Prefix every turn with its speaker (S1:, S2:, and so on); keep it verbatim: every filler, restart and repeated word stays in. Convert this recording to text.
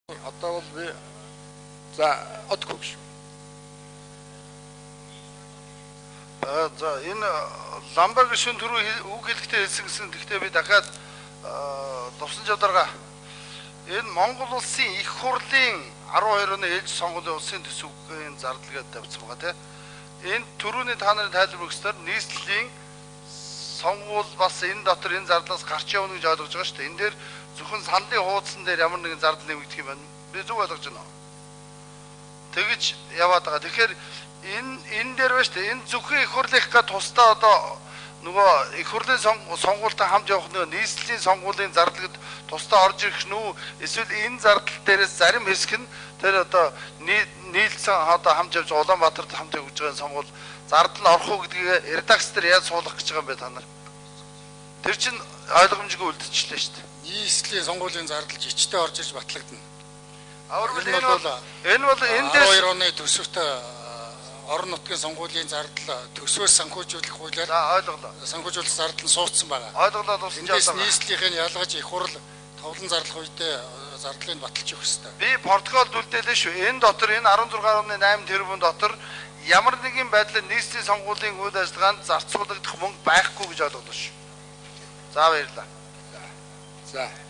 S1: Одоо бол би за одгүй гэж.
S2: Аа за энэ ламбар гишүүн түрүү үг хэлэхдээ хэлсэн гэсэн. Гэхдээ би дахиад туссан жадарга энэ Монгол улсын их хурлын арван хоёр оны ээлж сонгуулийн улсын төсвийн зардал гэдэг тавьсан байгаа тийм. Энэ түрүүний та нарын тайлбар өгснээр нийслэлийн сонгуул бас энэ дотор энэ зардлаас гарч явна гэж ойлгож байгаа шүү дээ. Энэ дээр зөвхөн саналын хуудсан дээр ямар нэгэн зардал нэмэгдэх юм байна. Би зөв ойлгож байна уу? Тэгэж яваад байгаа. Тэгэхээр энэ энэ дээр ба шүү дээ. Энэ зөвхөн их хурлынхаа тусдаа одоо нөгөө их хурлын сонгуультай хамт явах нөгөө нийслэлийн сонгуулийн зардлыг тусдаа орж ирэх нь үү? Эсвэл энэ зардал дээрээс зарим хэсэг нь тэр одоо нийлсэн одоо хамт явж Улаанбаатарт хамт явж байгаа сонгуул зардал орох уу гэдгийг редакц дээр яаж суулгах гэж байгаа юм бэ та нар? Тэр чинь ойлгомжгүй үлдчихлээ шүү дээ.
S1: Нийслэлийн сонгуулийн зардал жичтэй орж ирж батлагдана.
S2: Энэ бол энэ бол энэ дээр
S1: хоёр оны төсөвтэй орон нутгийн сонгуулийн зардал төсвөөс санхүүжүүлэх хуулиар
S2: за ойлголоо.
S1: Санхүүжүүлэх зардал нь суудсан байгаа.
S2: Ойлголоо тусч
S1: байгаа. Нийслэлийнх нь ялгаж их хурл товлон зарлах үедээ зардлыг баталж өгөх ёстой.
S2: Би протоколд үлдээлээ шүү. Энэ дотор энэ арван зургаан нугtaan найман тэрбум дотор ямар нэгэн байдлаар нийслэлийн сонгуулийн үйл ажиллагаанд зарцуулагдах мөнгө байхгүй гэж ойлгуулсан шүү. За баярлалаа.
S1: За